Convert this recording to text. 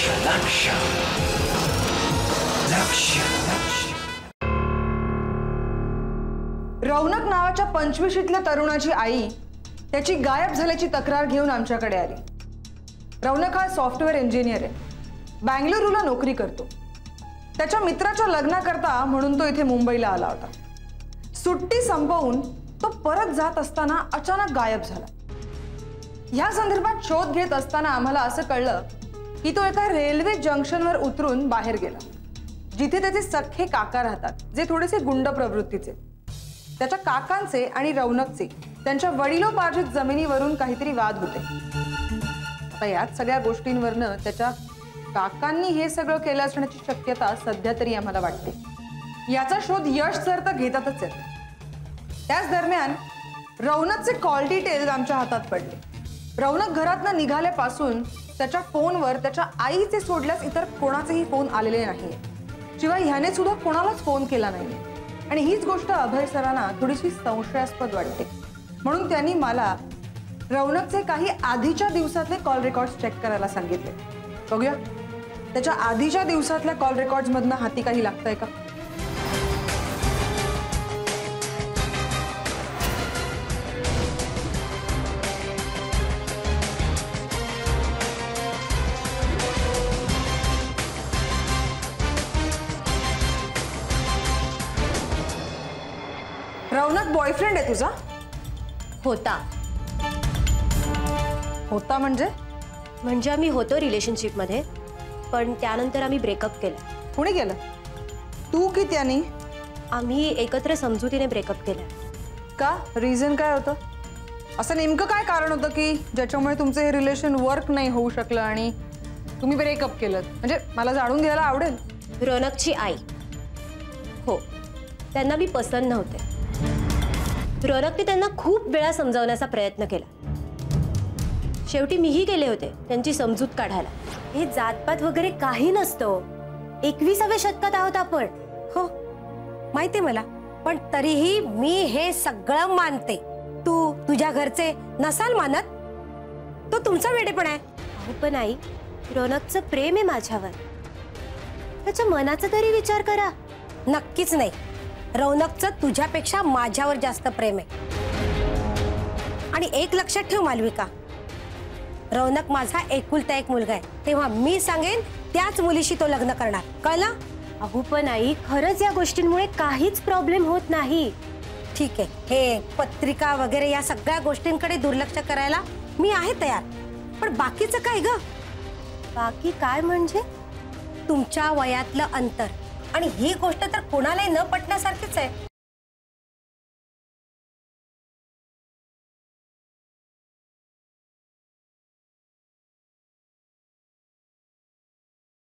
लक्ष्य लक्ष्य रौनक नावाच्या 25शीतल्या तरुणाची आई त्याची गायब झाल्याची तक्रार घेऊन आमच्याकडे आली। रौनक हा सॉफ्टवेअर इंजिनियर आहे, बेंगळुरूला नोकरी करतो। त्याच्या मित्राच्या लग्नाकरता म्हणून तो इथे मुंबईला आला होता। सुट्टी संपवून तो परत जात असताना अचानक गायब झाला। या संदर्भात शोध घेत असताना आम्हाला असं कळलं की तो एका रेल्वे जंक्शनवर उतरून बाहेर गेला, जिथे त्याचे सख्खे काका राहतात, जे थोडेसे गुंड प्रवृत्तीचे। त्याच्या काकांचे आणि रौनकचे त्यांच्या वडिलोपार्जित जमिनीवरून काहीतरी वाद होते। आता याच सगळ्या गोष्टींवरनं त्याच्या काकांनी हे सगळं केलं असण्याची शक्यता सध्या तरी आम्हाला वाटते। याचा शोध यश सर तर घेतातच आहेत। त्याच दरम्यान रौनकचे कॉल डिटेल्स आमच्या हातात पडले। रौनक घरातनं निघाल्यापासून त्याच्या फोनवर त्याच्या आईचे सोडल्यास इतर कोणाचेही फोन आलेले नाहीये, शिवाय ह्याने सुद्धा कोणालाच फोन केला नाहीये। आणि हीच गोष्ट अभय सरांना थोडीशी संशयास्पद वाटते, म्हणून त्यांनी मला रौनकचे काही आधीच्या दिवसातले कॉल रेकॉर्ड्स चेक करायला सांगितले। बघूया त्याच्या आधीच्या दिवसातल्या कॉल रेकॉर्ड्स मधनं हाती काही लागतंय का। रौनक बॉयफ्रेंड आहे तुझा? होता होता म्हणजे आम्ही होतो रिलेशनशिप मध्ये, पण त्यानंतर आम्ही ब्रेकअप केलं। कोणी केलं, तू की त्यानी? आम्ही एकत्र समजुतीने ब्रेकअप केलं। का? रिझन काय होतं? असं नेमकं काय कारण होतं की ज्याच्यामुळे तुमचं हे रिलेशन वर्क नाही होऊ शकलं आणि तुम्ही ब्रेकअप केलं? म्हणजे मला जाणून घ्यायला आवडेल। रौनकची आई, हो, त्यांना मी पसंत नव्हते। रौनकने त्यांना खूप वेळा समजावण्याचा प्रयत्न केला। शेवटी मीही गेले होते त्यांची समजूत काढायला। हे जातपात वगैरे काही नसतं, 21व्या शतकात आहोत आपण। हो माहिती मला, पण तरीही मी हे सगळं मानते। तू तुझ्या घरचे नसाल मानत, तो तुमचा वेडेपणा आहे। पण आई, रौनकचं प्रेम आहे माझ्यावर, त्याच्या मनाचा तरी विचार करा। नक्कीच नाही, रौनकचं तुझ्यापेक्षा माझ्यावर जास्त प्रेम आहे। आणि एक लक्षात ठेव मालविका, रौनक माझा एकुलता एक मुलगा आहे, तेव्हा मी सांगेन त्याच मुलीशी तो लग्न करणार, कळलं? अहो पण आई, खरंच या गोष्टींमुळे काहीच प्रॉब्लेम होत नाही। ठीक आहे, हे पत्रिका वगैरे या सगळ्या गोष्टींकडे दुर्लक्ष करायला मी आहे तयार, पण बाकीचं काय ग? बाकी काय म्हणजे? तुमच्या वयातलं अंतर, आणि ही गोष्ट तर कोणालाही न पटण्यासारखीच आहे।